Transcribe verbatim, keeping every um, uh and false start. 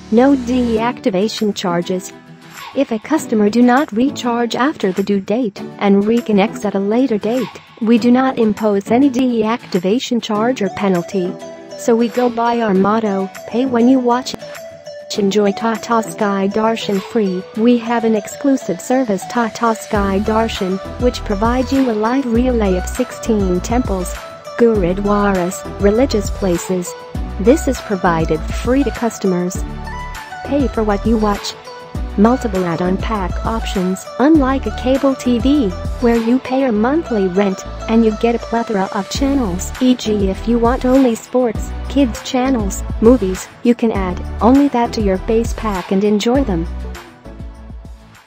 No deactivation charges. If a customer do not recharge after the due date and reconnects at a later date, we do not impose any deactivation charge or penalty. So we go by our motto, pay when you watch. Enjoy Tata Sky Darshan free. We have an exclusive service, Tata Sky Darshan, which provides you a live relay of sixteen temples, gurudwaras, religious places. This is provided free to customers. Pay for what you watch. Multiple add-on pack options, unlike a cable T V, where you pay a monthly rent and you get a plethora of channels. for example, if you want only sports, kids channels, movies, you can add only that to your base pack and enjoy them.